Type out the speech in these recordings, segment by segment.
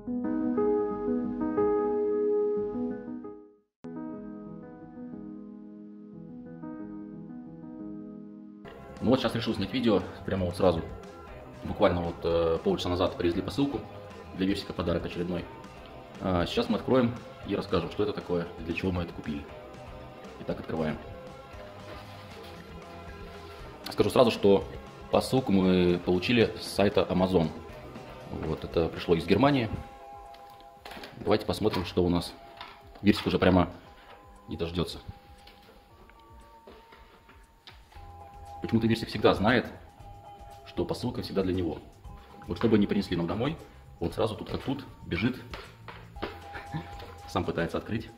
Ну вот сейчас решил снять видео прямо вот сразу. Буквально вот полчаса назад привезли посылку для Версика, подарок очередной. Сейчас мы откроем и расскажем, что это такое, для чего мы это купили. Итак, открываем. Скажу сразу, что посылку мы получили с сайта Amazon. Вот это пришло из Германии. Давайте посмотрим, что у нас. Версик уже прямо не дождется. Почему-то Версик всегда знает, что посылка всегда для него. Вот что бы ни принесли нам домой, он сразу тут как тут бежит, сам пытается открыть.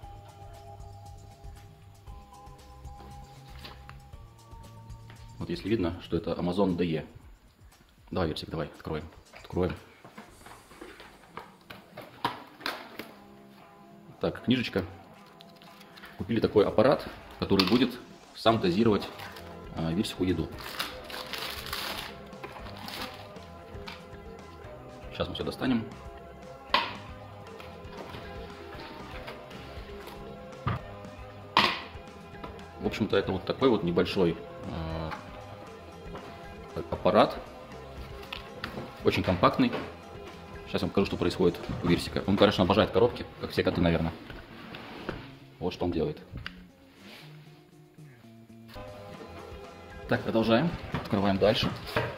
Вот если видно, что это Amazon DE. Давай, Версик, давай, откроем. Откроем. Так, книжечка. Купили такой аппарат, который будет сам дозировать Версику еду. Сейчас мы все достанем. В общем-то, это вот такой вот небольшой аппарат. Очень компактный. Сейчас я вам покажу, что происходит у Версика. Он, конечно, обожает коробки, как все коты, наверное. Вот что он делает. Так, продолжаем. Открываем дальше.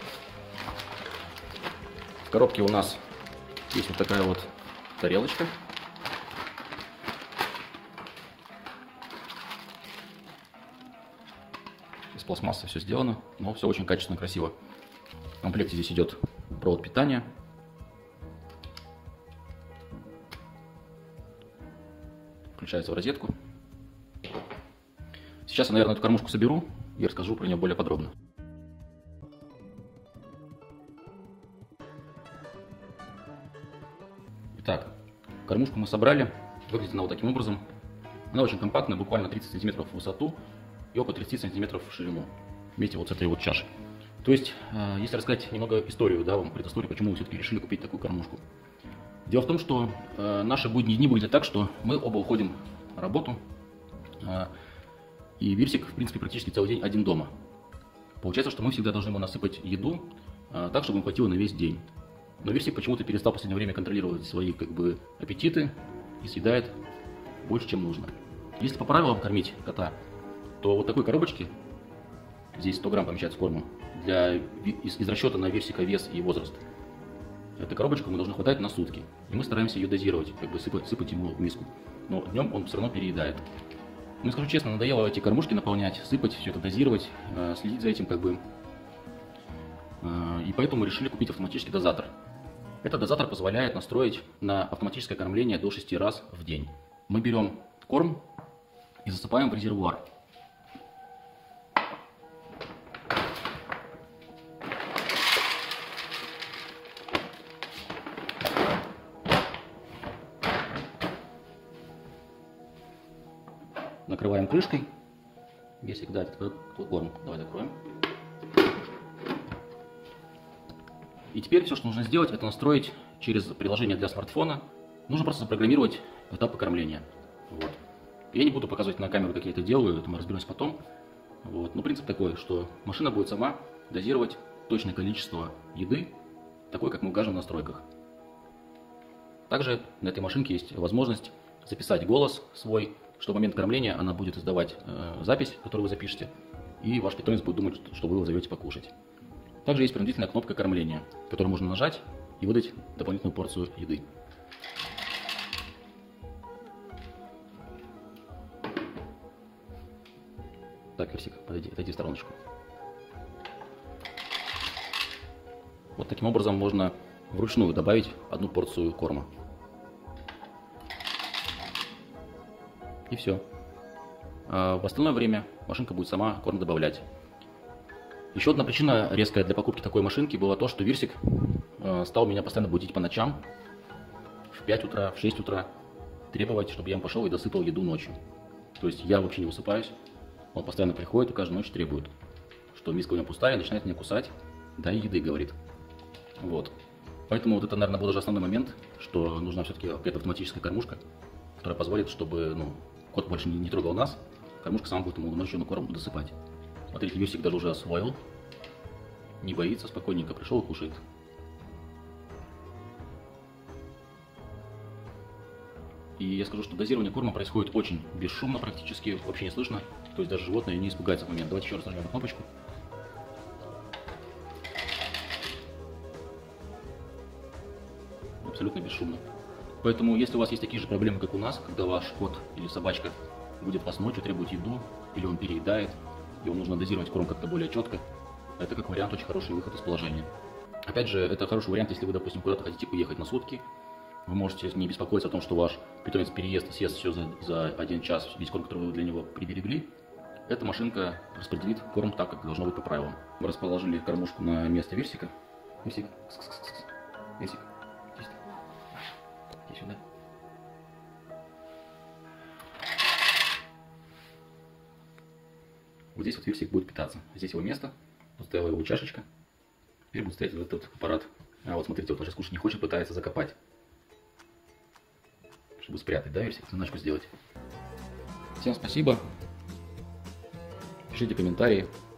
В коробке у нас есть вот такая вот тарелочка. Из пластмассы все сделано, но все очень качественно, красиво. В комплекте здесь идет провод питания. Включается в розетку. Сейчас я, наверное, эту кормушку соберу и расскажу про нее более подробно. Итак, кормушку мы собрали. Выглядит она вот таким образом. Она очень компактная, буквально 30 см в высоту и около 30 см в ширину. Вместе вот с этой вот чашей. То есть, если рассказать немного историю, да, вам предысторию, почему мы все-таки решили купить такую кормушку. Дело в том, что наши будние дни выглядят так, что мы оба уходим на работу. И Версик, в принципе, практически целый день один дома. Получается, что мы всегда должны ему насыпать еду так, чтобы ему хватило на весь день. Но Версик почему-то перестал в последнее время контролировать свои аппетиты и съедает больше, чем нужно. Если по правилам кормить кота, то вот такой коробочки, здесь 100 грамм помещается корма, из расчета на Версика вес и возраст. Эту коробочку мы должны хватать на сутки. И мы стараемся ее дозировать, сыпать ему в миску. Но днем он все равно переедает. Ну, скажу честно, надоело эти кормушки наполнять, сыпать, все это дозировать, следить за этим И поэтому решили купить автоматический дозатор. Этот дозатор позволяет настроить на автоматическое кормление до 6 раз в день. Мы берем корм и засыпаем в резервуар. Накрываем крышкой. Если дать корм, давай закроем. И теперь все, что нужно сделать, это настроить через приложение для смартфона. Нужно просто запрограммировать этапы кормления. Вот. Я не буду показывать на камеру, как я это делаю, это мы разберемся потом. Вот. Но принцип такой, что машина будет сама дозировать точное количество еды, такое, как мы укажем в настройках. Также на этой машинке есть возможность записать голос свой, что в момент кормления она будет издавать запись, которую вы запишете, и ваш питомец будет думать, что вы его зовете покушать. Также есть принудительная кнопка кормления, которую можно нажать и выдать дополнительную порцию еды. Так, Версик, отойди в стороночку. Вот таким образом можно вручную добавить одну порцию корма. И все. А в остальное время машинка будет сама корм добавлять. Еще одна причина резкая для покупки такой машинки была то, что Версик стал меня постоянно будить по ночам в 5 утра, в 6 утра, требовать, чтобы я ему пошел и досыпал еду ночью. То есть я вообще не высыпаюсь, он постоянно приходит и каждую ночь требует, что миска у него пустая, начинает меня кусать, дай еды, говорит. Вот. Поэтому вот это, наверное, был даже основной момент, что нужна все-таки какая-то автоматическая кормушка, которая позволит, чтобы кот больше не трогал нас. Кормушка сама будет ему ночью на корм досыпать. Смотрите, Версик даже уже освоил. Не боится, спокойненько пришел и кушает. И я скажу, что дозирование корма происходит очень бесшумно, практически вообще не слышно. То есть даже животное не испугается в момент. Давайте еще раз нажмем на кнопочку. Абсолютно бесшумно. Поэтому, если у вас есть такие же проблемы, как у нас, когда ваш кот или собачка будет вас ночью требовать еду, или он переедает, и вам нужно дозировать корм как-то более четко, это как вариант очень хороший выход из положения. Опять же, это хороший вариант, если вы, допустим, куда-то хотите уехать на сутки. Вы можете не беспокоиться о том, что ваш питомец переест и съест все за 1 час, весь корм, который вы для него приберегли. Эта машинка распределит корм так, как должно быть по правилам. Мы расположили кормушку на место Версика. Версик, Версик, иди сюда. Вот здесь вот Версик будет питаться. Здесь его место. Тут стояла его чашечка. Теперь будет стоять вот этот аппарат. А вот смотрите, вот он сейчас кушать не хочет, пытается закопать. Чтобы спрятать, да, Версик? Заначку сделать. Всем спасибо. Пишите комментарии.